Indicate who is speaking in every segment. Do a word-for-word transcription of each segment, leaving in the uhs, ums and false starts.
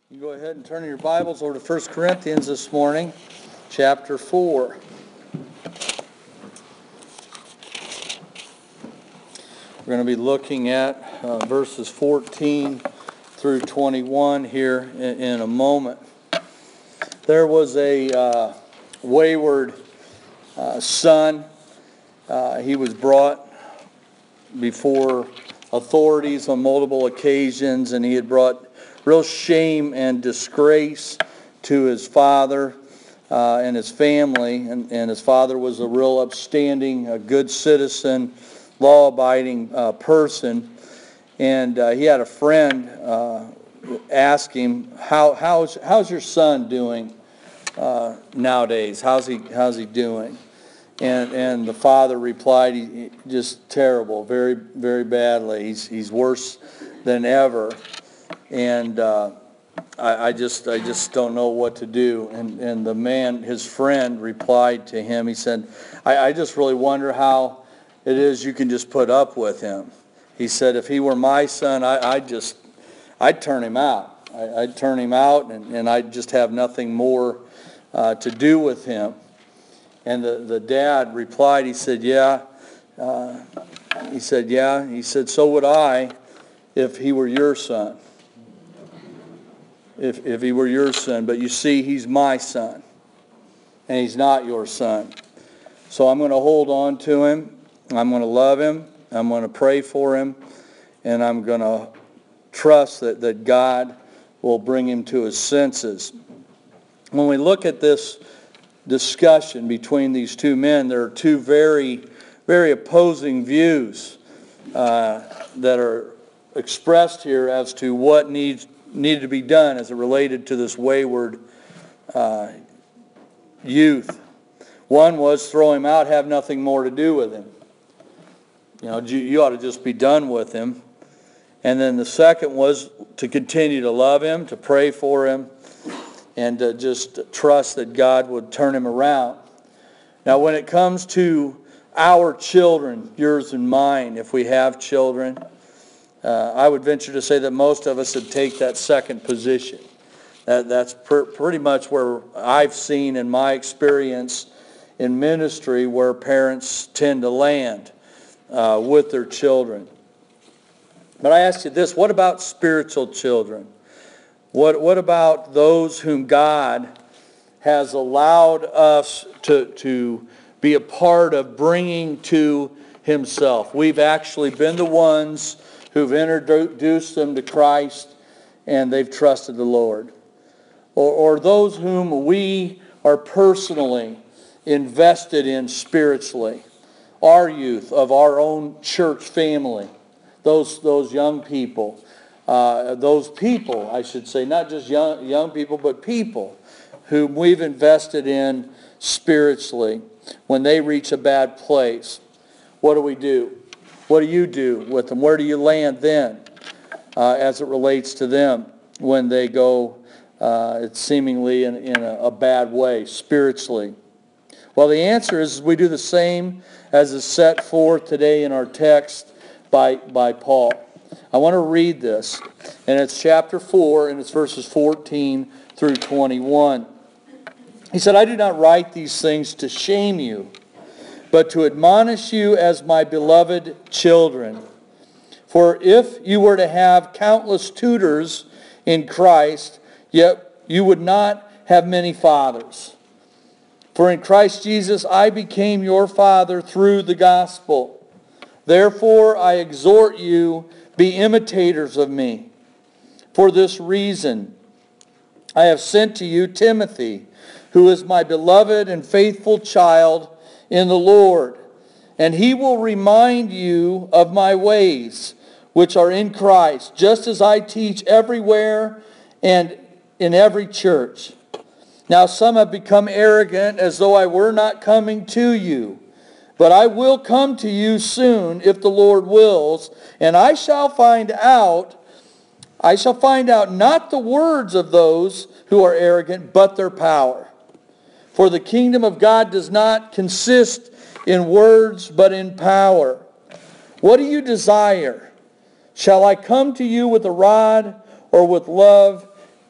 Speaker 1: You go ahead and turn your Bibles over to First Corinthians this morning, chapter four. We're going to be looking at uh, verses fourteen through twenty-one here in, in a moment. There was a uh, wayward uh, son. Uh, he was brought before authorities on multiple occasions, and he had brought real shame and disgrace to his father uh, and his family. And, and his father was a real upstanding, a good citizen, law-abiding uh, person. And uh, he had a friend uh, ask him, How, how's, how's your son doing uh, nowadays? How's he, how's he doing? And and the father replied, he, just terrible, very, very badly. He's, he's worse than ever. And uh, I, I just I just don't know what to do. And and the man, his friend, replied to him. He said, I, I just really wonder how it is you can just put up with him. He said, if he were my son, I, I'd just, I'd turn him out. I, I'd turn him out, and, and I'd just have nothing more uh, to do with him. And the, the dad replied, he said, yeah. Uh, he said, yeah. He said, so would I if he were your son. If, if he were your son. But you see, he's my son. And he's not your son. So I'm going to hold on to him. I'm going to love him. I'm going to pray for him. And I'm going to trust that, that God will bring him to his senses. When we look at this discussion between these two men, there are two very, very opposing views uh, that are expressed here as to what needs needed to be done as it related to this wayward uh, youth. One was throw him out, have nothing more to do with him. You know, you, you ought to just be done with him. And then the second was to continue to love him, to pray for him, and to just trust that God would turn him around. Now, when it comes to our children, yours and mine, if we have children, uh, I would venture to say that most of us would take that second position. That, that's per, pretty much where I've seen in my experience in ministry where parents tend to land uh, with their children. But I ask you this, what about spiritual children? What what about those whom God has allowed us to, to be a part of bringing to himself? We've actually been the ones who've introduced them to Christ, and they've trusted the Lord. Or, or those whom we are personally invested in spiritually. Our youth of our own church family. Those, those young people. Uh, those people, I should say, not just young young people, but people whom we've invested in spiritually. When they reach a bad place, what do we do? What do you do with them? Where do you land then uh, as it relates to them when they go uh, it's seemingly in, in a, a bad way spiritually? Well, the answer is we do the same as is set forth today in our text by, by Paul. I want to read this, and it's chapter four, and it's verses fourteen through twenty-one. He said, I do not write these things to shame you, but to admonish you as my beloved children. For if you were to have countless tutors in Christ, yet you would not have many fathers. For in Christ Jesus I became your father through the gospel. Therefore I exhort you, be imitators of me. For this reason, I have sent to you Timothy, who is my beloved and faithful child in the Lord. And he will remind you of my ways, which are in Christ, just as I teach everywhere and in every church. Now some have become arrogant, as though I were not coming to you. But I will come to you soon, if the Lord wills, and I shall find out, I shall find out not the words of those who are arrogant, but their power. For the kingdom of God does not consist in words, but in power. What do you desire? Shall I come to you with a rod or with love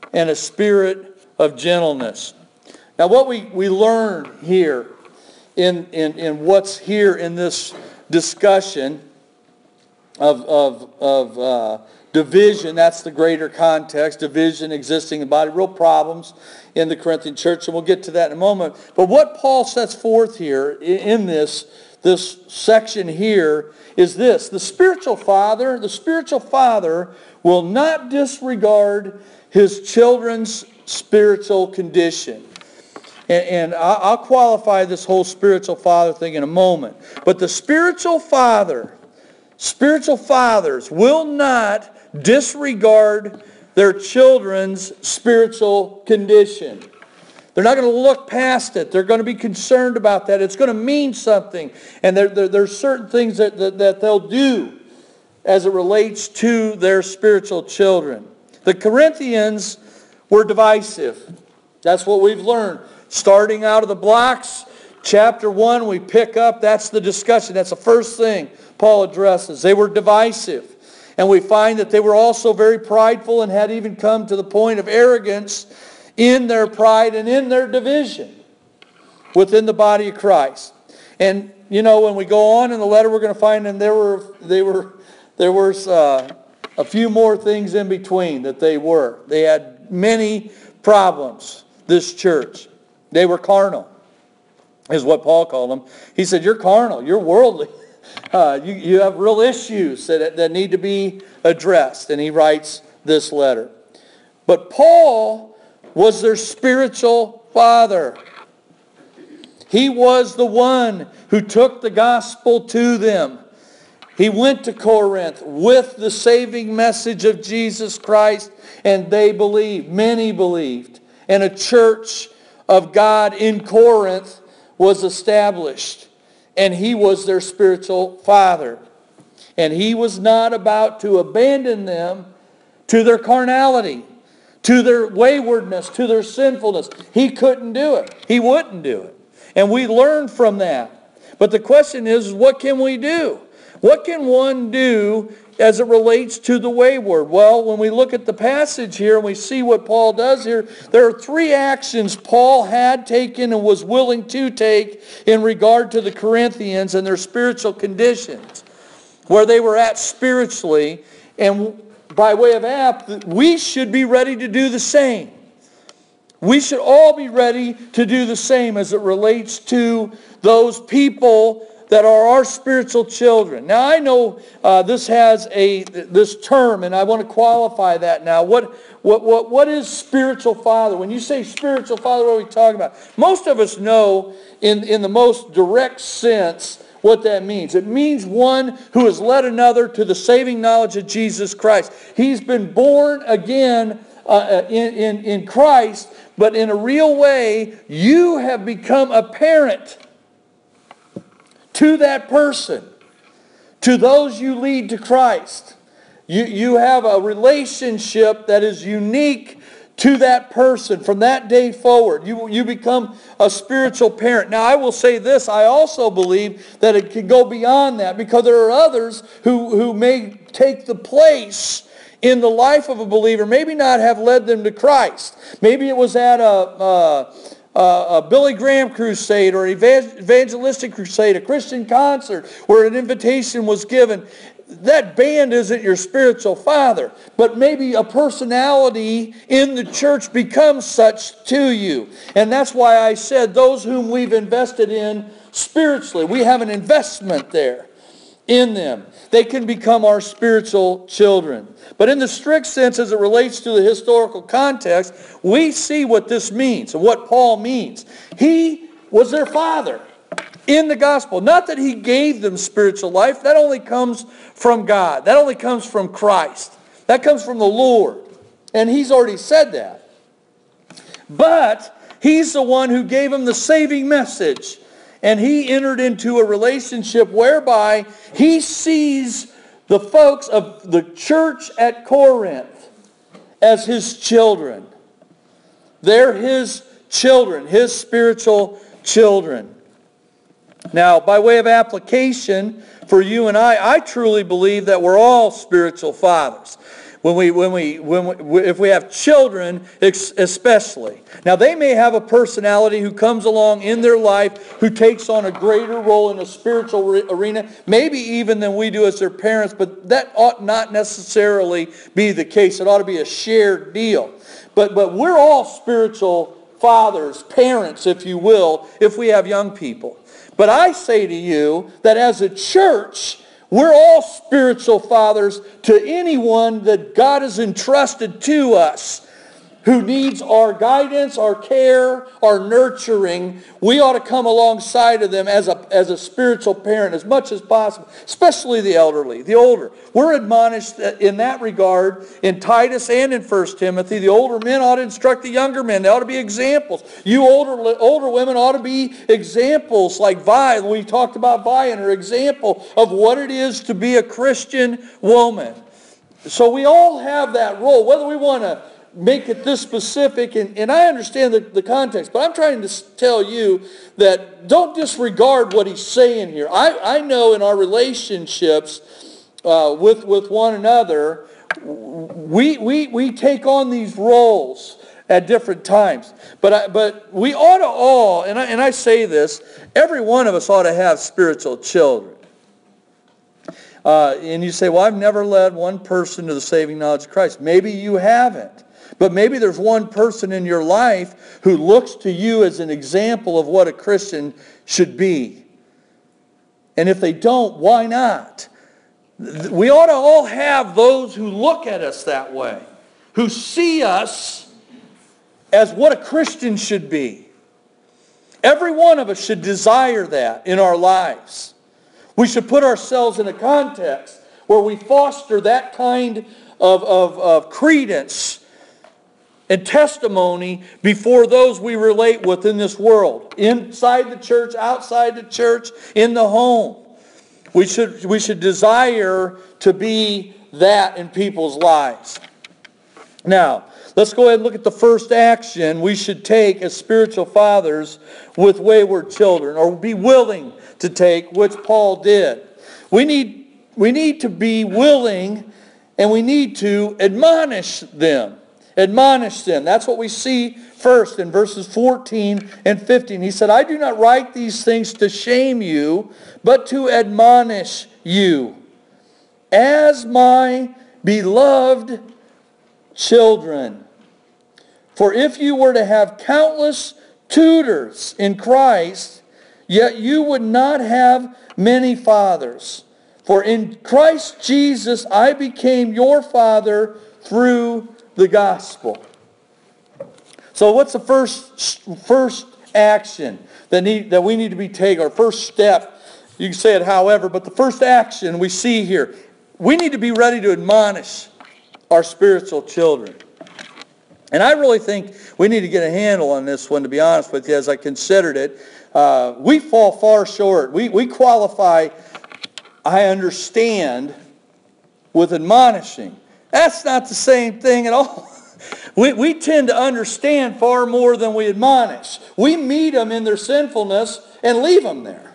Speaker 1: and a spirit of gentleness. Now what we, we learn here in, in, in what's here in this discussion of, of, of uh, division, that's the greater context, division existing in the body, real problems in the Corinthian church, and we'll get to that in a moment. But what Paul sets forth here in this, this section here is this: the spiritual father, the spiritual father will not disregard his children's spiritual condition. And, and I'll qualify this whole spiritual father thing in a moment. But the spiritual father, spiritual fathers will not disregard their children's spiritual condition. They're not going to look past it. They're going to be concerned about that. It's going to mean something. And there, there, there's certain things that, that, that they'll do as it relates to their spiritual children. The Corinthians were divisive. That's what we've learned. Starting out of the blocks, chapter one, we pick up, that's the discussion. That's the first thing Paul addresses. They were divisive. And we find that they were also very prideful and had even come to the point of arrogance in their pride and in their division within the body of Christ. And, you know, when we go on in the letter, we're going to find that there were, they were, there was uh, a few more things in between that they were. They had many problems, this church. They were carnal, is what Paul called them. He said, you're carnal, you're worldly. Uh, you, you have real issues that, that need to be addressed. And he writes this letter. But Paul was their spiritual father. He was the one who took the gospel to them. He went to Corinth with the saving message of Jesus Christ, and they believed. Many believed. And a church of God in Corinth was established. And he was their spiritual father. And he was not about to abandon them to their carnality, to their waywardness, to their sinfulness. He couldn't do it. He wouldn't do it. And we learn from that. But the question is, what can we do? What can one do as it relates to the wayward? Well, when we look at the passage here and we see what Paul does here, there are three actions Paul had taken and was willing to take in regard to the Corinthians and their spiritual conditions, where they were at spiritually. And by way of app, we should be ready to do the same. We should all be ready to do the same as it relates to those people that are our spiritual children. Now I know uh, this has a this term, and I want to qualify that now. What what what what is spiritual father? When you say spiritual father, what are we talking about? Most of us know in in the most direct sense what that means. It means one who has led another to the saving knowledge of Jesus Christ. He's been born again uh, in, in in Christ, but in a real way, you have become a parent to that person, to those you lead to Christ. You, you have a relationship that is unique to that person from that day forward. You, you become a spiritual parent. Now I will say this, I also believe that it can go beyond that, because there are others who, who may take the place in the life of a believer, maybe not have led them to Christ. Maybe it was at a... a Uh, a Billy Graham crusade or an evangelistic crusade, a Christian concert where an invitation was given. That band isn't your spiritual father, but maybe a personality in the church becomes such to you. And that's why I said those whom we've invested in spiritually, we have an investment there in them. They can become our spiritual children. But in the strict sense, as it relates to the historical context, we see what this means and what Paul means. He was their father in the gospel. Not that he gave them spiritual life. That only comes from God. That only comes from Christ. That comes from the Lord. And he's already said that. But he's the one who gave them the saving message. And he entered into a relationship whereby he sees the folks of the church at Corinth as his children. They're his children, his spiritual children. Now, by way of application for you and I, I truly believe that we're all spiritual fathers. when we, when we, when we, if we have children especially. Now they may have a personality who comes along in their life who takes on a greater role in a spiritual arena, maybe even than we do as their parents, but that ought not necessarily be the case. It ought to be a shared deal. But, but we're all spiritual fathers, parents, if you will, if we have young people. But I say to you that as a church, we're all spiritual fathers to anyone that God has entrusted to us who needs our guidance, our care, our nurturing. We ought to come alongside of them as a, as a spiritual parent as much as possible, especially the elderly, the older. We're admonished in that regard in Titus and in First Timothy. The older men ought to instruct the younger men. They ought to be examples. You older, older women ought to be examples like Vi. We talked about Vi and her example of what it is to be a Christian woman. So we all have that role, whether we want to make it this specific, and, and I understand the, the context, but I'm trying to tell you that don't disregard what he's saying here. I, I know in our relationships uh, with, with one another, we, we, we take on these roles at different times. But, I, but we ought to all, and I, and I say this, every one of us ought to have spiritual children. Uh, and you say, well, I've never led one person to the saving knowledge of Christ. Maybe you haven't. But maybe there's one person in your life who looks to you as an example of what a Christian should be. And if they don't, why not? We ought to all have those who look at us that way, who see us as what a Christian should be. Every one of us should desire that in our lives. We should put ourselves in a context where we foster that kind of, of, of credence and testimony before those we relate with in this world. Inside the church, outside the church, in the home. We should, we should desire to be that in people's lives. Now, let's go ahead and look at the first action we should take as spiritual fathers with wayward children, or be willing to take, which Paul did. We need, we need to be willing, and we need to admonish them. Admonish them. That's what we see first in verses fourteen and fifteen. He said, I do not write these things to shame you, but to admonish you as my beloved children. For if you were to have countless tutors in Christ, yet you would not have many fathers. For in Christ Jesus I became your father through the gospel. So what's the first first action that need that we need to be taking, our first step? You can say it however, but the first action we see here, we need to be ready to admonish our spiritual children. And I really think we need to get a handle on this one, to be honest with you, as I considered it. Uh, we fall far short. We, we qualify, I understand, with admonishing. That's not the same thing at all. We, we tend to understand far more than we admonish. We meet them in their sinfulness and leave them there.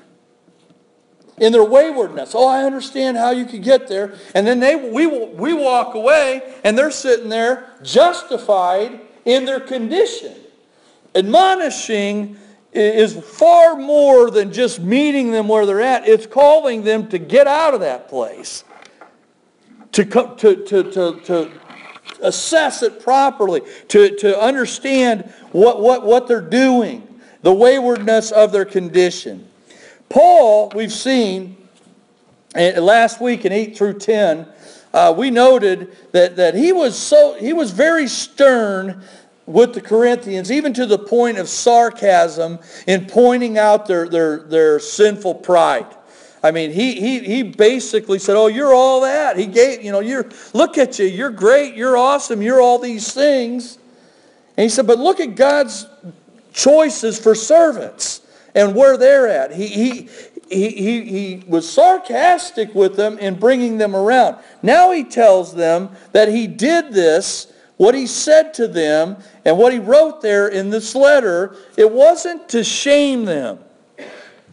Speaker 1: In their waywardness. Oh, I understand how you could get there. And then they we, we walk away and they're sitting there justified in their condition. Admonishing is far more than just meeting them where they're at. It's calling them to get out of that place. To, to, to, to, to assess it properly, to, to understand what, what, what they're doing, the waywardness of their condition. Paul, we've seen, last week in eight through ten, uh, we noted that, that he was so he was very stern with the Corinthians, even to the point of sarcasm in pointing out their, their, their sinful pride. I mean, he, he, he basically said, oh, you're all that. He gave, you know, you're, look at you. You're great. You're awesome. You're all these things. And he said, but look at God's choices for servants and where they're at. He, he, he, he, he was sarcastic with them in bringing them around. Now he tells them that he did this, what he said to them, and what he wrote there in this letter, it wasn't to shame them.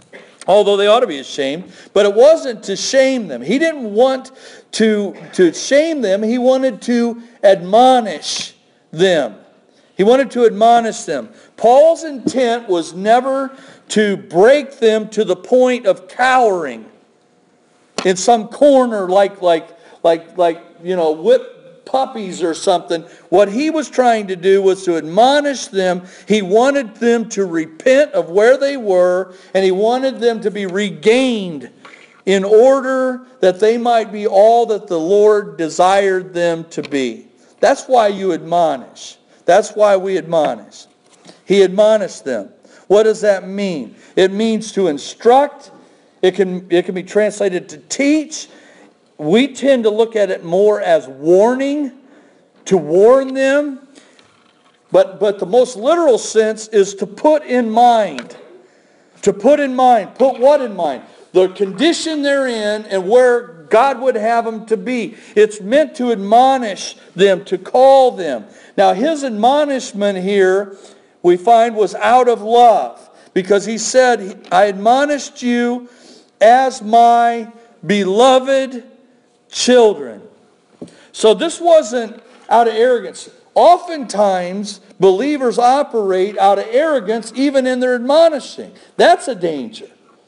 Speaker 1: although they ought to be ashamed. But it wasn't to shame them. He didn't want to, to shame them. He wanted to admonish them. He wanted to admonish them. Paul's intent was never to break them to the point of cowering in some corner like, like, like, like you know, whip puppies or something. What he was trying to do was to admonish them. He wanted them to repent of where they were, and he wanted them to be regained in order that they might be all that the Lord desired them to be. That's why you admonish. That's why we admonish. He admonished them. What does that mean? It means to instruct. It can, it can be translated to teach. We tend to look at it more as warning, to warn them. But, but the most literal sense is to put in mind. To put in mind. Put what in mind? The condition they're in and where God would have them to be. It's meant to admonish them, to call them. Now his admonishment here, we find, was out of love. Because he said, I admonished you as my beloved children. So this wasn't out of arrogance. Oftentimes, believers operate out of arrogance even in their admonishing. That's a danger.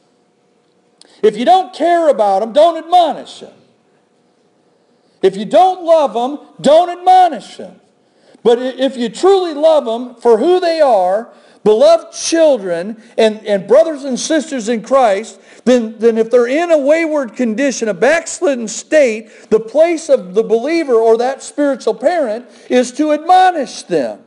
Speaker 1: If you don't care about them, don't admonish them. If you don't love them, don't admonish them. But if you truly love them for who they are, beloved children and, and brothers and sisters in Christ, then, then if they're in a wayward condition, a backslidden state, the place of the believer or that spiritual parent is to admonish them.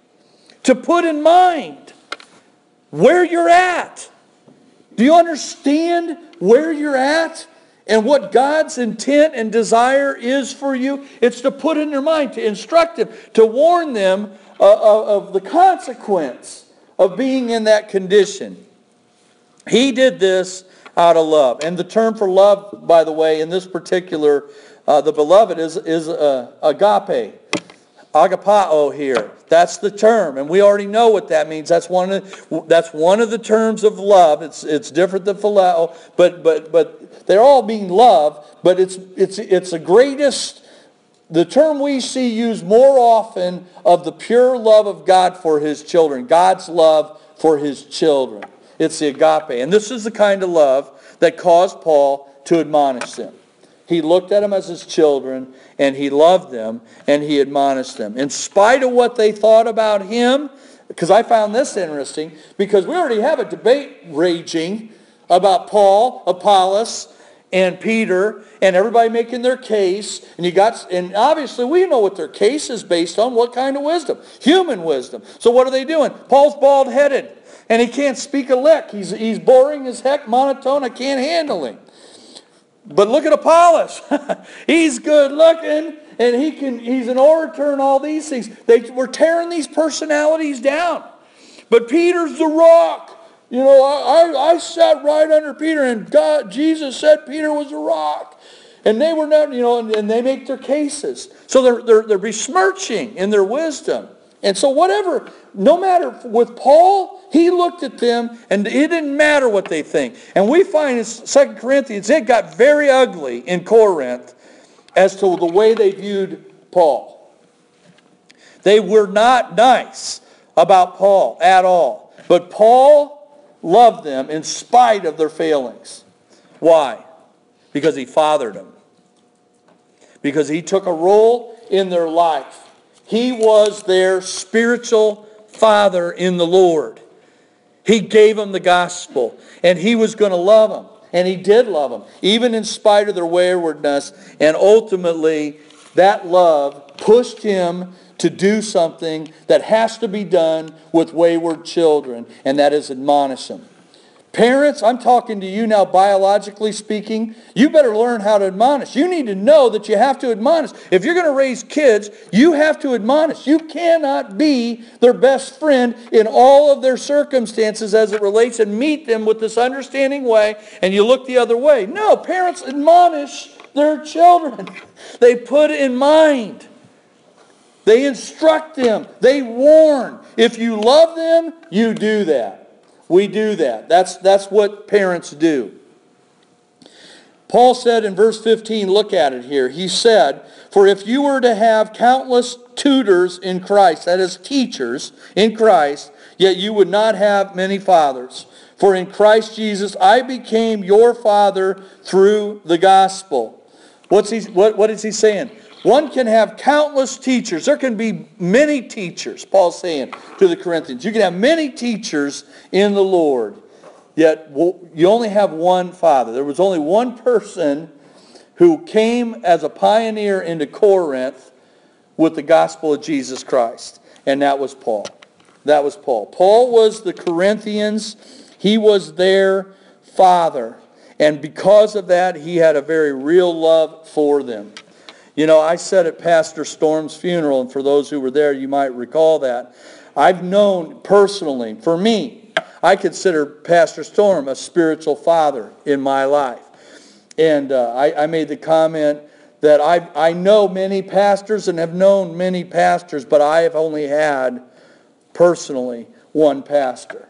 Speaker 1: To put in mind where you're at. Do you understand where you're at and what God's intent and desire is for you? It's to put in their mind, to instruct them, to warn them uh, of the consequence of being in that condition. He did this out of love. And the term for love, by the way, in this particular, uh, the beloved is, is uh, agape. Agapao here. That's the term. And we already know what that means. That's one of, that's one of the terms of love. It's, it's different than phileo, but, but, but they're all being love, but it's, it's, it's the greatest, the term we see used more often of the pure love of God for his children. God's love for his children. It's the agape. And this is the kind of love that caused Paul to admonish them. He looked at them as his children, and he loved them, and he admonished them. In spite of what they thought about him, because I found this interesting, because we already have a debate raging about Paul, Apollos, and Peter, and everybody making their case, and you got, and obviously we know what their case is based on. What kind of wisdom? Human wisdom. So what are they doing? Paul's bald-headed, and he can't speak a lick. He's, he's boring as heck, monotone. I can't handle him. But look at Apollos. He's good looking, and he can, he's an orator and all these things. They were tearing these personalities down. But Peter's the rock. You know, I, I, I sat right under Peter, and God, Jesus said Peter was a rock. And they were not, you know, and, and they make their cases. So they're, they're, they're besmirching in their wisdom. And so whatever, no matter, with Paul, he looked at them, and it didn't matter what they think. And we find in Second Corinthians, it got very ugly in Corinth as to the way they viewed Paul. They were not nice about Paul at all. But Paul loved them in spite of their failings. Why? Because he fathered them. Because he took a role in their life. He was their spiritual father in the Lord. He gave them the gospel, and he was going to love them. And he did love them, even in spite of their waywardness. And ultimately, that love pushed him to do something that has to be done with wayward children, and that is admonish them. Parents, I'm talking to you now, biologically speaking. You better learn how to admonish. You need to know that you have to admonish. If you're going to raise kids, you have to admonish. You cannot be their best friend in all of their circumstances as it relates and meet them with this understanding way, and you look the other way. No, parents admonish their children. They put in mind. They instruct them. They warn. If you love them, you do that. We do that. That's, that's what parents do. Paul said in verse fifteen, look at it here. He said, for if you were to have countless tutors in Christ, that is teachers in Christ, yet you would not have many fathers. For in Christ Jesus I became your father through the gospel. What's he, what, what is he saying? One can have countless teachers. There can be many teachers, Paul's saying to the Corinthians. You can have many teachers in the Lord, yet you only have one father. There was only one person who came as a pioneer into Corinth with the gospel of Jesus Christ, and that was Paul. That was Paul. Paul was the Corinthians. He was their father, and because of that, he had a very real love for them. You know, I said at Pastor Storm's funeral, and for those who were there, you might recall that, I've known personally, for me, I consider Pastor Storm a spiritual father in my life. And uh, I, I made the comment that I, I know many pastors and have known many pastors, but I have only had, personally, one pastor.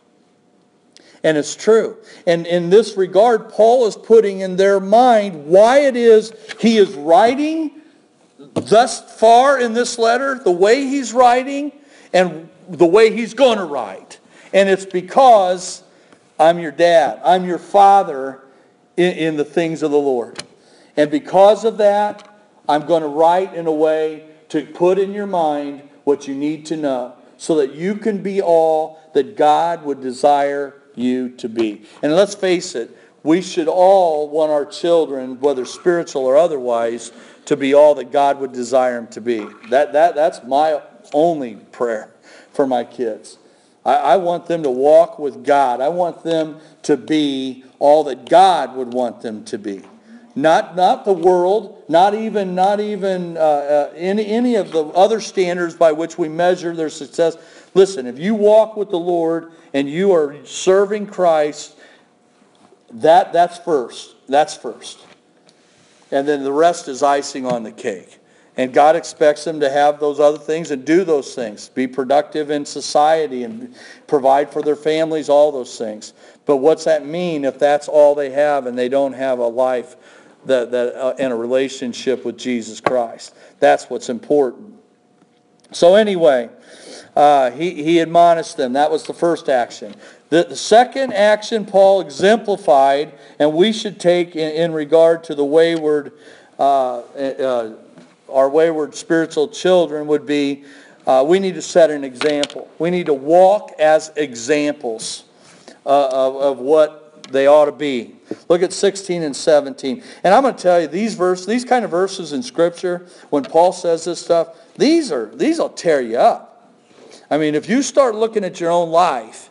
Speaker 1: And it's true. And in this regard, Paul is putting in their mind why it is he is writing thus far in this letter, the way he's writing, and the way he's going to write. And it's because I'm your dad. I'm your father in, in the things of the Lord. And because of that, I'm going to write in a way to put in your mind what you need to know so that you can be all that God would desire you to be. And let's face it, we should all want our children, whether spiritual or otherwise, to be all that God would desire them to be. That, that, that's my only prayer for my kids. I, I want them to walk with God. I want them to be all that God would want them to be. Not, not the world, not even, not even uh, uh, any, any of the other standards by which we measure their success. Listen, if you walk with the Lord and you are serving Christ, that, that's first. That's first. And then the rest is icing on the cake. And God expects them to have those other things and do those things. Be productive in society and provide for their families, all those things. But what's that mean if that's all they have and they don't have a life that, that uh, and a relationship with Jesus Christ? That's what's important. So anyway, uh, he, he admonished them. That was the first action. The, the second action Paul exemplified, and we should take in, in regard to the wayward uh, uh, our wayward spiritual children, would be uh, we need to set an example. We need to walk as examples uh, of, of what they ought to be. Look at sixteen and seventeen. And I'm going to tell you, these verses, these kind of verses in Scripture, when Paul says this stuff, these are these will tear you up. I mean, if you start looking at your own life,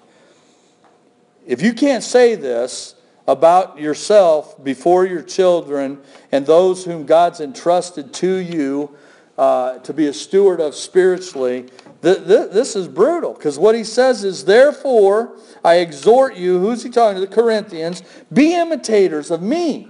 Speaker 1: if you can't say this about yourself before your children and those whom God's entrusted to you uh, to be a steward of spiritually, th- th- this is brutal. Because what he says is, therefore, I exhort you, who's he talking to? The Corinthians, be imitators of me.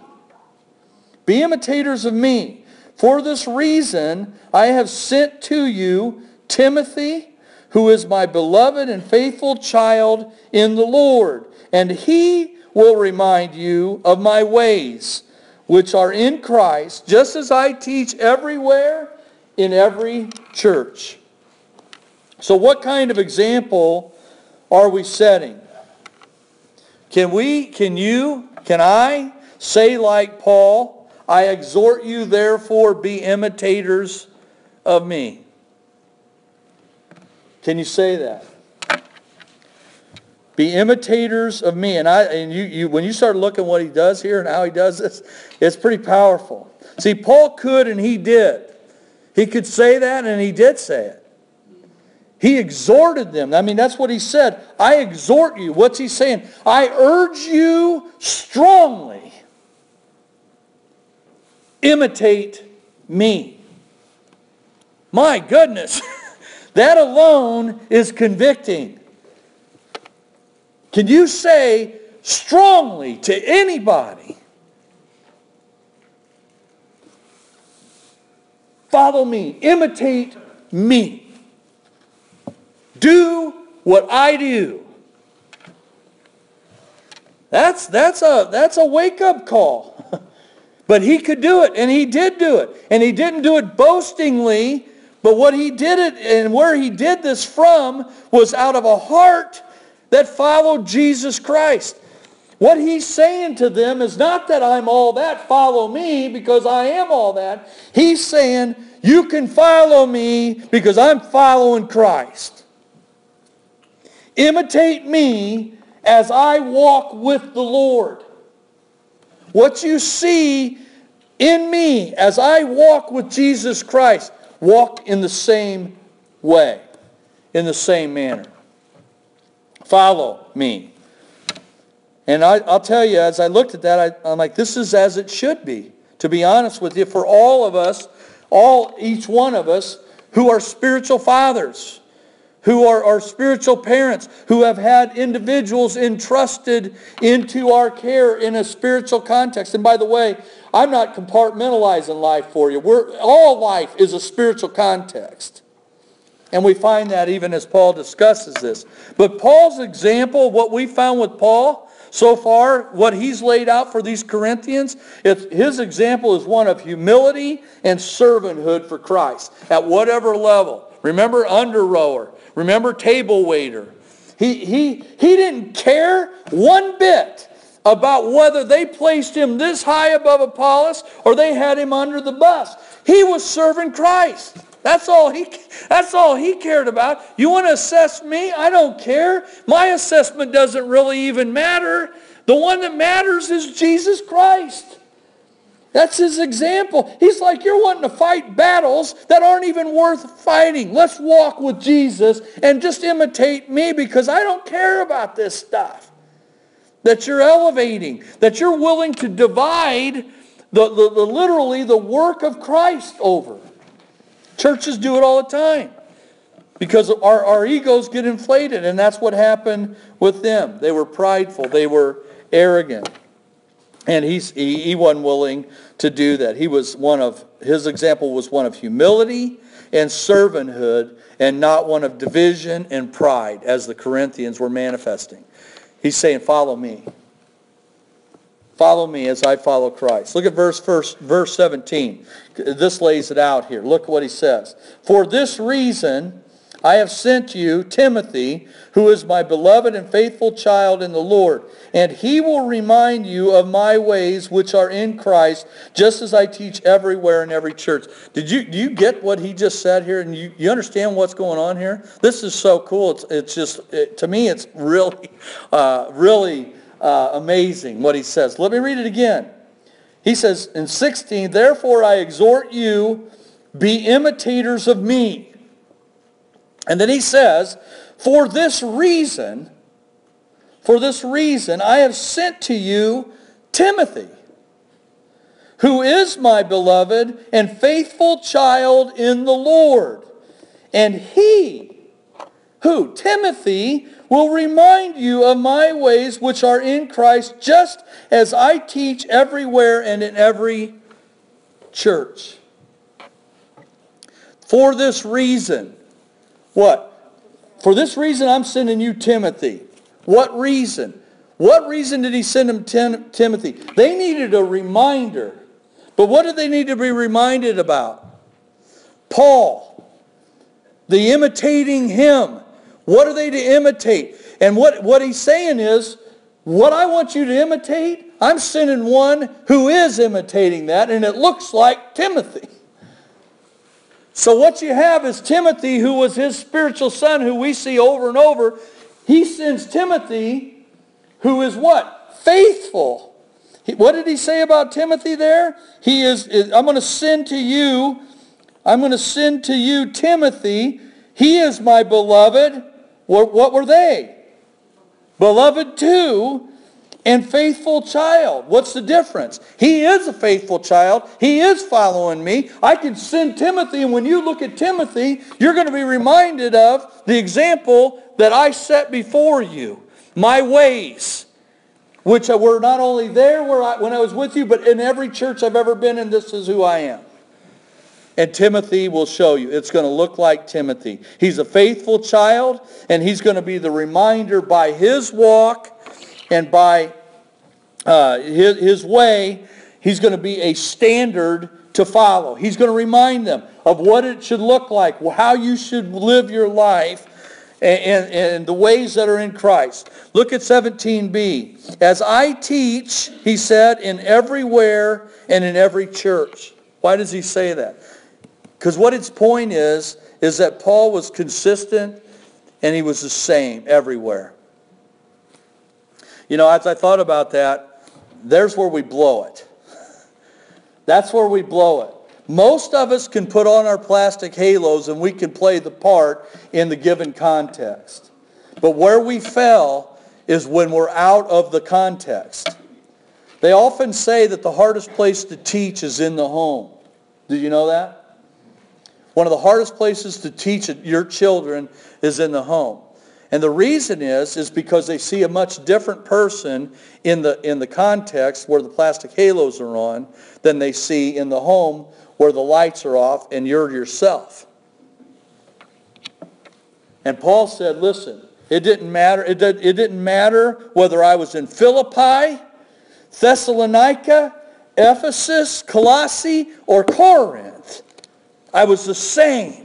Speaker 1: Be imitators of me. For this reason, I have sent to you Timothy, who is my beloved and faithful child in the Lord. And he will remind you of my ways, which are in Christ, just as I teach everywhere in every church. So what kind of example are we setting? Can we, can you, can I say like Paul, I exhort you therefore be imitators of me? Can you say that? Be imitators of me. And I and you, you when you start looking what he does here and how he does this, it's pretty powerful. See, Paul could and he did. He could say that and he did say it. He exhorted them. I mean, that's what he said. I exhort you. What's he saying? I urge you strongly. Imitate me. My goodness. That alone is convicting. Can you say strongly to anybody, follow me, imitate me, do what I do? That's, that's a, that's a wake-up call. But he could do it, and he did do it. And he didn't do it boastingly, but what he did it, and where he did this from, was out of a heart that followed Jesus Christ. What he's saying to them is not that I'm all that, follow me, because I am all that. He's saying, you can follow me because I'm following Christ. Imitate me as I walk with the Lord. What you see in me as I walk with Jesus Christ, walk in the same way, in the same manner. Follow me. And I, I'll tell you, as I looked at that, I, I'm like, this is as it should be. To be honest with you, for all of us, all, each one of us, who are spiritual fathers, who are our spiritual parents, who have had individuals entrusted into our care in a spiritual context. And by the way, I'm not compartmentalizing life for you. We're, all life is a spiritual context. And we find that even as Paul discusses this. But Paul's example, what we found with Paul so far, what he's laid out for these Corinthians, it's, his example is one of humility and servanthood for Christ at whatever level. Remember, under rower. Remember, table waiter. He, he, he didn't care one bit about whether they placed him this high above Apollos or they had him under the bus. He was serving Christ. That's all he, that's all he cared about. You want to assess me? I don't care. My assessment doesn't really even matter. The one that matters is Jesus Christ. That's his example. He's like, you're wanting to fight battles that aren't even worth fighting. Let's walk with Jesus and just imitate me because I don't care about this stuff. That you're elevating. That you're willing to divide the, the, the literally the work of Christ over. Churches do it all the time because our, our egos get inflated, and that's what happened with them. They were prideful. They were arrogant. And he's, he, he wasn't willing to do that. He was one of, his example was one of humility and servanthood and not one of division and pride as the Corinthians were manifesting. He's saying, follow me. Follow me as I follow Christ. Look at verse, verse, verse seventeen. This lays it out here. Look what he says. For this reason I have sent you Timothy, who is my beloved and faithful child in the Lord. And he will remind you of my ways which are in Christ, just as I teach everywhere in every church. Did you, do you get what he just said here? And you, you understand what's going on here? This is so cool. It's, it's just, it, to me, it's really, uh, really uh, amazing what he says. Let me read it again. He says in sixteen, therefore I exhort you, be imitators of me. And then he says, for this reason, for this reason, I have sent to you Timothy, who is my beloved and faithful child in the Lord. And he, who? Timothy, will remind you of my ways which are in Christ, just as I teach everywhere and in every church. For this reason, what? For this reason I'm sending you Timothy. What reason? What reason did he send him Tim- Timothy? They needed a reminder. But what did they need to be reminded about? Paul. The imitating him. What are they to imitate? And what, what he's saying is, what I want you to imitate, I'm sending one who is imitating that, and it looks like Timothy. So what you have is Timothy, who was his spiritual son, who we see over and over. He sends Timothy, who is what? Faithful. He, what did he say about Timothy there? He is, is I'm going to send to you, I'm going to send to you Timothy. He is my beloved. What, what were they? Beloved too, and faithful child. What's the difference? He is a faithful child. He is following me. I can send Timothy, and when you look at Timothy, you're going to be reminded of the example that I set before you. My ways, which were not only there where I, when I was with you, but in every church I've ever been in, this is who I am. And Timothy will show you. It's going to look like Timothy. He's a faithful child, and he's going to be the reminder by his walk and by uh, his, his way, he's going to be a standard to follow. He's going to remind them of what it should look like, how you should live your life, and, and, and the ways that are in Christ. Look at seventeen b. As I teach, he said, in everywhere and in every church. Why does he say that? Because what its point is, is that Paul was consistent and he was the same everywhere. You know, as I thought about that, there's where we blow it. That's where we blow it. Most of us can put on our plastic halos and we can play the part in the given context. But where we fail is when we're out of the context. They often say that the hardest place to teach is in the home. Did you know that? One of the hardest places to teach your children is in the home. And the reason is, is because they see a much different person in the, in the context where the plastic halos are on than they see in the home where the lights are off and you're yourself. And Paul said, listen, it didn't matter, it, did, it didn't matter whether I was in Philippi, Thessalonica, Ephesus, Colossae, or Corinth. I was the same.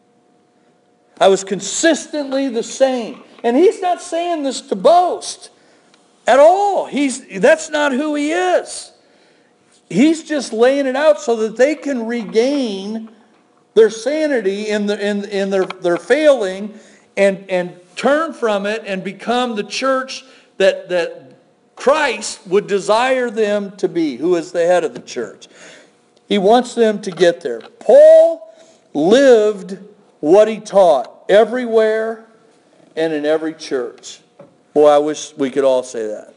Speaker 1: I was consistently the same. And he's not saying this to boast at all. He's, that's not who he is. He's just laying it out so that they can regain their sanity in, the, in, in their, their failing and, and turn from it and become the church that, that Christ would desire them to be, who is the head of the church. He wants them to get there. Paul lived what he taught everywhere and in every church. Boy, I wish we could all say that.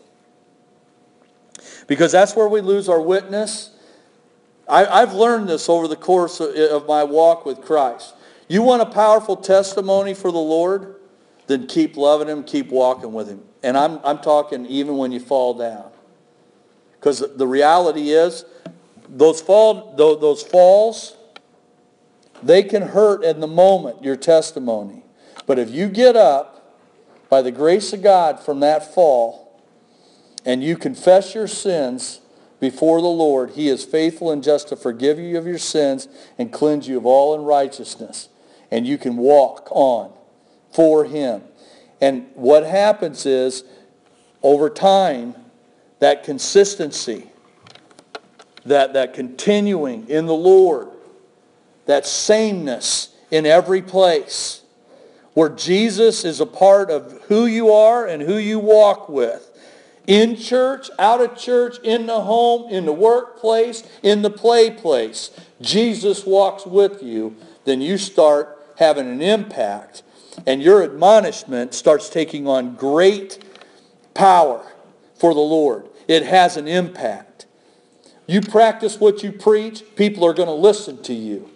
Speaker 1: Because that's where we lose our witness. I, I've learned this over the course of, of my walk with Christ. You want a powerful testimony for the Lord? Then keep loving Him, keep walking with Him. And I'm, I'm talking even when you fall down. Because the reality is, those, fall, those falls, they can hurt in the moment, your testimony. But if you get up, by the grace of God from that fall, and you confess your sins before the Lord, He is faithful and just to forgive you of your sins and cleanse you of all unrighteousness. And you can walk on for Him. And what happens is, over time, that consistency, that, that continuing in the Lord, that sameness in every place, where Jesus is a part of who you are and who you walk with. In church, out of church, in the home, in the workplace, in the play place. Jesus walks with you. Then you start having an impact. And your admonishment starts taking on great power for the Lord. It has an impact. You practice what you preach, people are going to listen to you.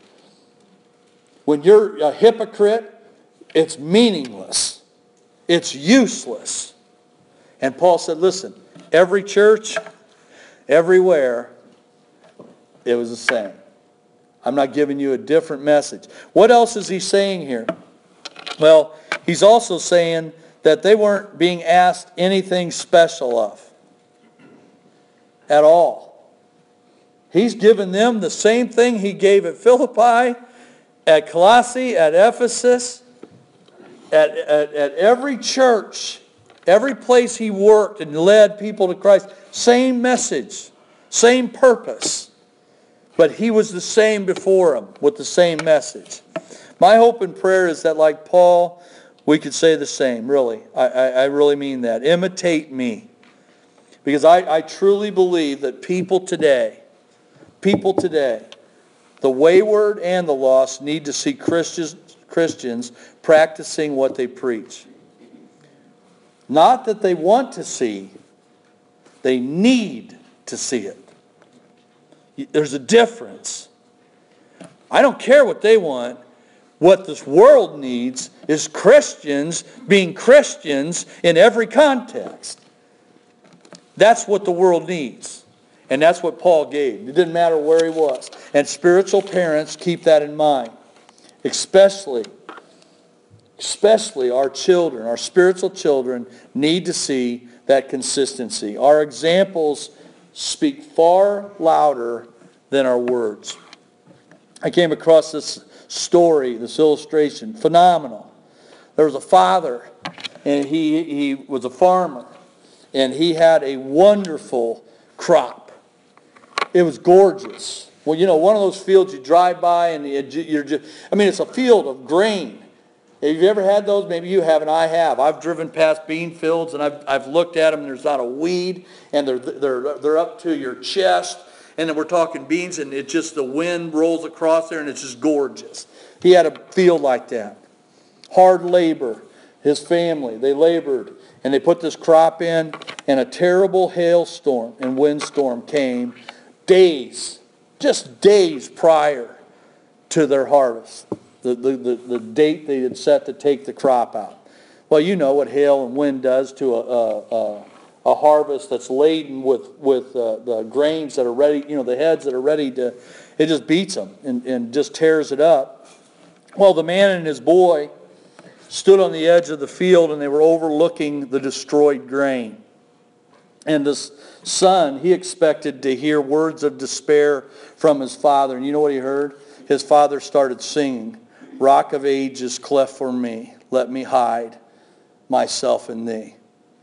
Speaker 1: When you're a hypocrite, it's meaningless. It's useless. And Paul said, listen, every church, everywhere, it was the same. I'm not giving you a different message. What else is he saying here? Well, he's also saying that they weren't being asked anything special of at all. He's given them the same thing he gave at Philippi, at Colossae, at Ephesus, at, at, at every church. Every place he worked and led people to Christ, same message, same purpose. But he was the same before him with the same message. My hope and prayer is that, like Paul, we could say the same, really. I, I, I really mean that. Imitate me. Because I, I truly believe that people today, people today, the wayward and the lost need to see Christians, Christians practicing what they preach. Not that they want to see, they need to see it. There's a difference. I don't care what they want. What this world needs is Christians being Christians in every context. That's what the world needs. And that's what Paul gave. It didn't matter where he was. And spiritual parents keep that in mind. Especially Especially our children, our spiritual children, need to see that consistency. Our examples speak far louder than our words. I came across this story, this illustration, phenomenal. There was a father, and he, he was a farmer, and he had a wonderful crop. It was gorgeous. Well, you know, one of those fields you drive by, and you're just, I mean, it's a field of grain. Have you ever had those? Maybe you haven't. I have. I've driven past bean fields, and I've, I've looked at them, and there's not a weed, and they're, they're, they're up to your chest. And then we're talking beans, and it just, the wind rolls across there, and it's just gorgeous. He had a field like that. Hard labor. His family, they labored, and they put this crop in, and a terrible hailstorm and windstorm came days, just days prior to their harvest, the, the, the, the date they had set to take the crop out. Well, you know what hail and wind does to a, a, a, a harvest that's laden with, with uh, the grains that are ready, you know, the heads that are ready to, it just beats them and, and just tears it up. Well, the man and his boy stood on the edge of the field, and they were overlooking the destroyed grain. And this son, he expected to hear words of despair from his father. And you know what he heard? His father started singing, "Rock of ages, cleft for me, let me hide myself in thee."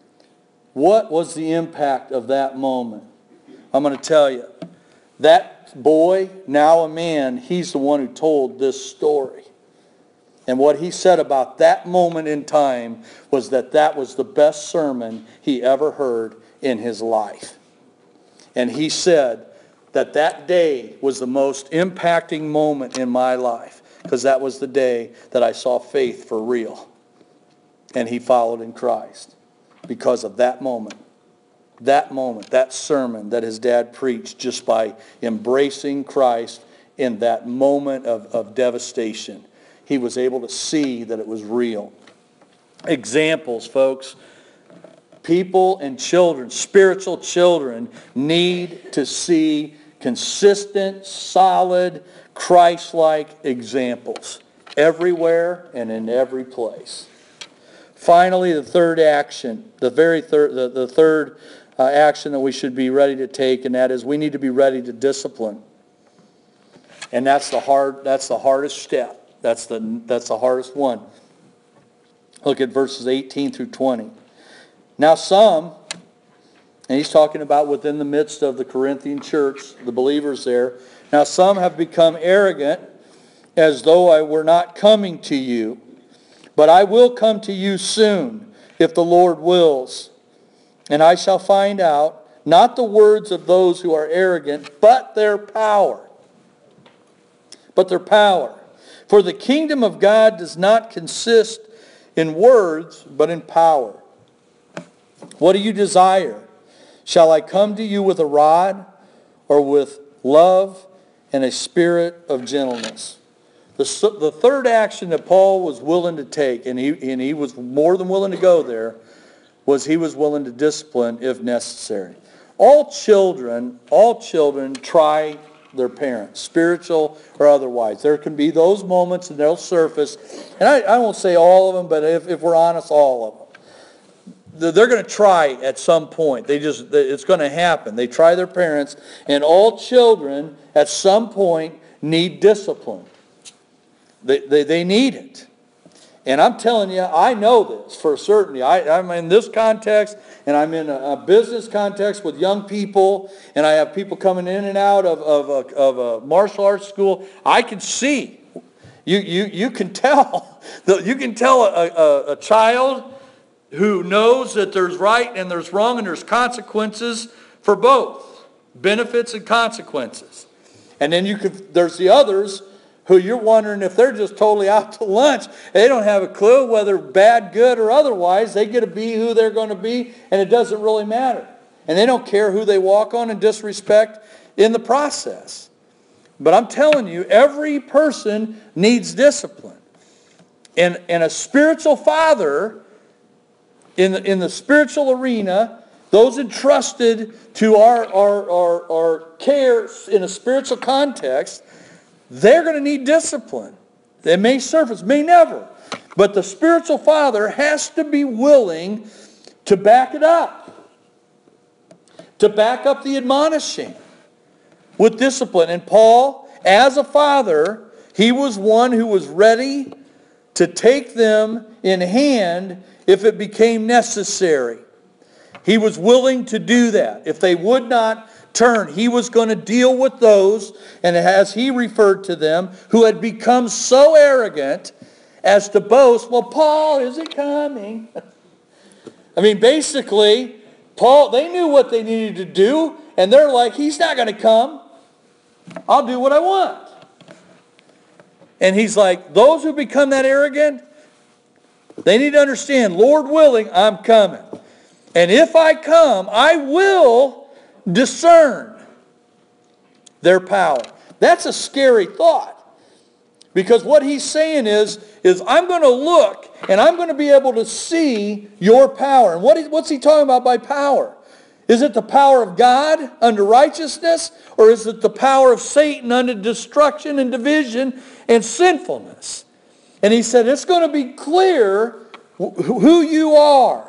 Speaker 1: What was the impact of that moment? I'm going to tell you. That boy, now a man, he's the one who told this story. And what he said about that moment in time was that that was the best sermon he ever heard in his life. And he said that that day was the most impacting moment in my life, because that was the day that I saw faith for real. And he followed in Christ because of that moment. That moment, that sermon that his dad preached, just by embracing Christ in that moment of, of devastation. He was able to see that it was real. Examples, folks. People and children, spiritual children, need to see consistent, solid, Christ-like examples everywhere and in every place. Finally, the third action, the very third, the, the third uh, action that we should be ready to take, and that is we need to be ready to discipline. And that's the hard, that's the hardest step. That's the, that's the hardest one. Look at verses eighteen through twenty. Now some, and he's talking about within the midst of the Corinthian church, the believers there. Now some have become arrogant, as though I were not coming to you. But I will come to you soon, if the Lord wills. And I shall find out, not the words of those who are arrogant, but their power. But their power. For the kingdom of God does not consist in words, but in power. What do you desire? Shall I come to you with a rod, or with love and a spirit of gentleness? The, the third action that Paul was willing to take, and he, and he was more than willing to go there, was he was willing to discipline if necessary. All children, all children try their parents, spiritual or otherwise. There can be those moments, and they'll surface. And I, I won't say all of them, but if, if we're honest, all of them. They're going to try at some point. They just, it's going to happen. They try their parents, and all children at some point need discipline. They, they, they need it. And I'm telling you, I know this for certainty. I, I'm in this context, and I'm in a, a business context with young people, and I have people coming in and out of, of, a, of a martial arts school. I can see. You, you, you can tell. You can tell a, a, a child who knows that there's right and there's wrong and there's consequences for both. Benefits and consequences. And then you could, there's the others who you're wondering if they're just totally out to lunch. They don't have a clue whether bad, good, or otherwise. They get to be who they're going to be, and it doesn't really matter. And they don't care who they walk on and disrespect in the process. But I'm telling you, every person needs discipline. And, and a spiritual father, in the, in the spiritual arena, those entrusted to our, our, our, our care in a spiritual context, they're going to need discipline. It may surface, may never. But the spiritual father has to be willing to back it up. to back up the admonishing with discipline. And Paul, as a father, he was one who was ready to take them in hand if it became necessary. He was willing to do that. If they would not turn, he was going to deal with those, and as he referred to them, who had become so arrogant as to boast, well, Paul isn't coming. I mean, basically, Paul, they knew what they needed to do, and they're like, he's not going to come. I'll do what I want. And he's like, those who become that arrogant, they need to understand, Lord willing, I'm coming. And if I come, I will discern their power. That's a scary thought. Because what he's saying is, is I'm going to look and I'm going to be able to see your power. And what is, what's he talking about by power? Is it the power of God unto righteousness? Or is it the power of Satan unto destruction and division and sinfulness? And he said, it's going to be clear who you are.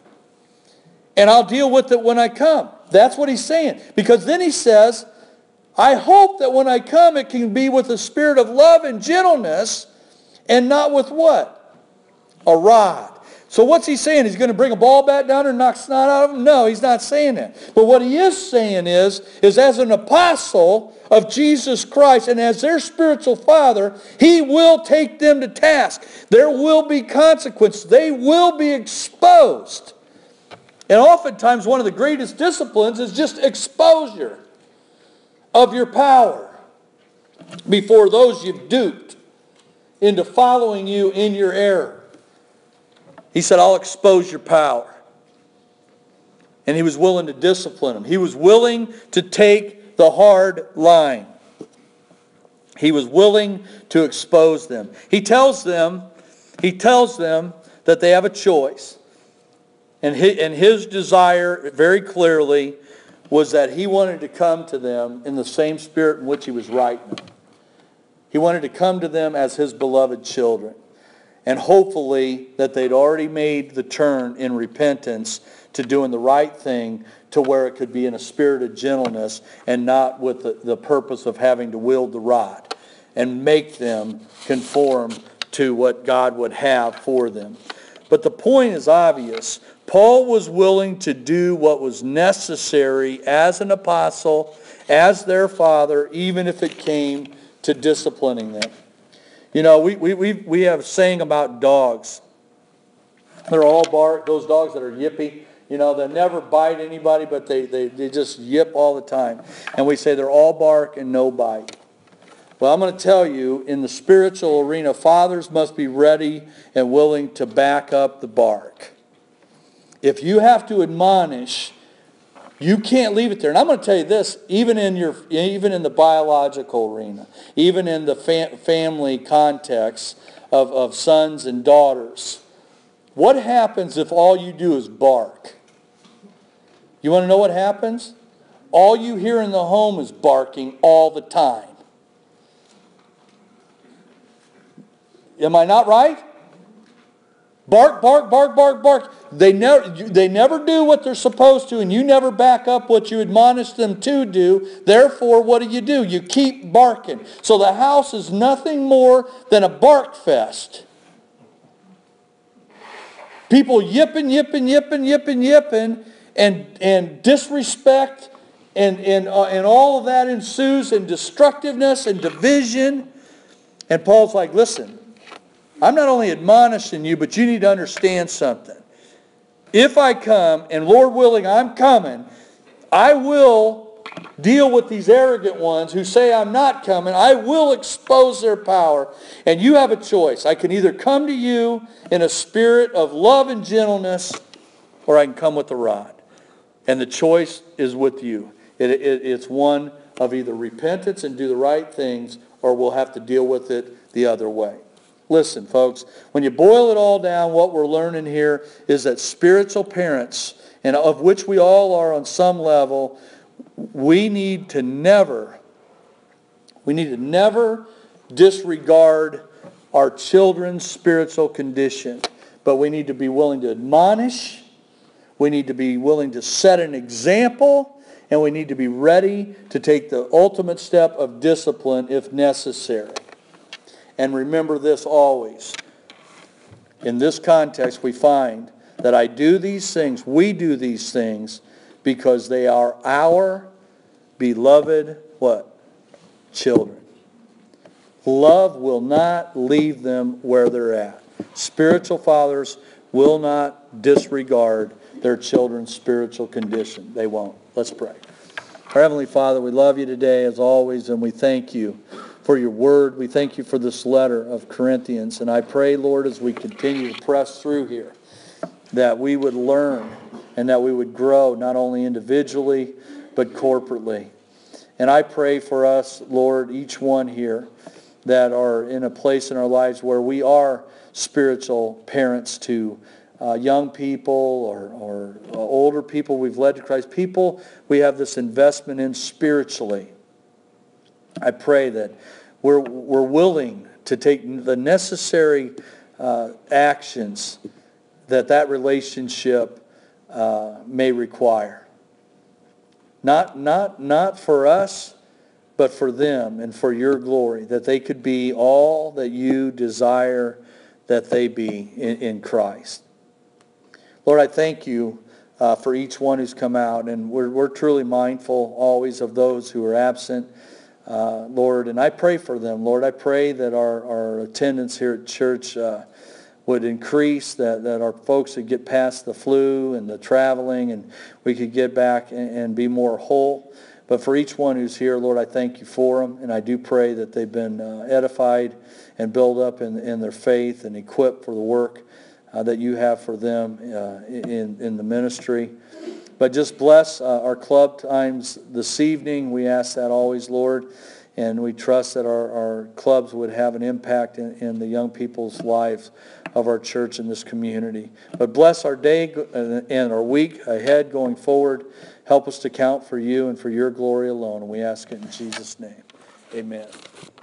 Speaker 1: And I'll deal with it when I come. That's what he's saying. Because then he says, I hope that when I come it can be with a spirit of love and gentleness and not with what? A rod. So what's he saying? He's going to bring a ball bat down and knock snot out of him? No, he's not saying that. But what he is saying is, is as an apostle of Jesus Christ and as their spiritual father, he will take them to task. There will be consequences. They will be exposed. And oftentimes one of the greatest disciplines is just exposure of your power before those you've duped into following you in your error. He said, I'll expose your power. And he was willing to discipline them. He was willing to take the hard line. He was willing to expose them. He tells them, he tells them that they have a choice. And his, and his desire, very clearly, was that he wanted to come to them in the same spirit in which he was writing them. He wanted to come to them as his beloved children. And hopefully that they'd already made the turn in repentance to doing the right thing to where it could be in a spirit of gentleness and not with the, the purpose of having to wield the rod and make them conform to what God would have for them. But the point is obvious. Paul was willing to do what was necessary as an apostle, as their father, even if it came to disciplining them. You know, we we we, we have a saying about dogs. They're all bark, those dogs that are yippy. You know, they never bite anybody, but they, they, they just yip all the time. And we say they're all bark and no bite. Well, I'm going to tell you, in the spiritual arena, fathers must be ready and willing to back up the bark. If you have to admonish, you can't leave it there. And I'm going to tell you this, even in your, even in the biological arena, even in the fam- family context of, of sons and daughters, what happens if all you do is bark? You want to know what happens? All you hear in the home is barking all the time. Am I not right? Bark, bark, bark, bark, bark. They never, they never do what they're supposed to, and you never back up what you admonish them to do. Therefore, what do you do? You keep barking. So the house is nothing more than a bark fest. People yipping, yipping, yipping, yipping, yipping, and, and disrespect, and, and, uh, and all of that ensues, and destructiveness and division. And Paul's like, listen, I'm not only admonishing you, but you need to understand something. If I come, and Lord willing, I'm coming, I will deal with these arrogant ones who say I'm not coming. I will expose their power. And you have a choice. I can either come to you in a spirit of love and gentleness, or I can come with the rod. And the choice is with you. It, it, it's one of either repentance and do the right things, or we'll have to deal with it the other way. Listen, folks, when you boil it all down, what we're learning here is that spiritual parents, and of which we all are on some level, we need to never, we need to never disregard our children's spiritual condition. But we need to be willing to admonish. We need to be willing to set an example. And we need to be ready to take the ultimate step of discipline if necessary. And remember this always. In this context, we find that I do these things, we do these things, because they are our beloved, what? Children. Love will not leave them where they're at. Spiritual fathers will not disregard their children's spiritual condition. They won't. Let's pray. Our Heavenly Father, we love you today as always, and we thank you for your word. We thank you for this letter of Corinthians. And I pray, Lord, as we continue to press through here, that we would learn and that we would grow not only individually, but corporately. And I pray for us, Lord, each one here that are in a place in our lives where we are spiritual parents to uh, young people or, or uh, older people we've led to Christ, people we have this investment in spiritually. I pray that we're, we're willing to take the necessary uh, actions that that relationship uh, may require. Not, not, not for us, but for them and for your glory, that they could be all that you desire that they be in, in Christ. Lord, I thank you uh, for each one who's come out, and we're, we're truly mindful always of those who are absent, uh, Lord, and I pray for them. Lord, I pray that our, our attendance here at church uh, would increase, that, that our folks would get past the flu and the traveling, and we could get back and, and be more whole. But for each one who's here, Lord, I thank you for them, and I do pray that they've been uh, edified and built up in, in their faith and equipped for the work uh, that you have for them uh, in, in the ministry. But just bless uh, our club times this evening. We ask that always, Lord, and we trust that our, our clubs would have an impact in, in the young people's lives of our church and this community. But bless our day and our week ahead going forward. Help us to count for you and for your glory alone. And we ask it in Jesus' name. Amen.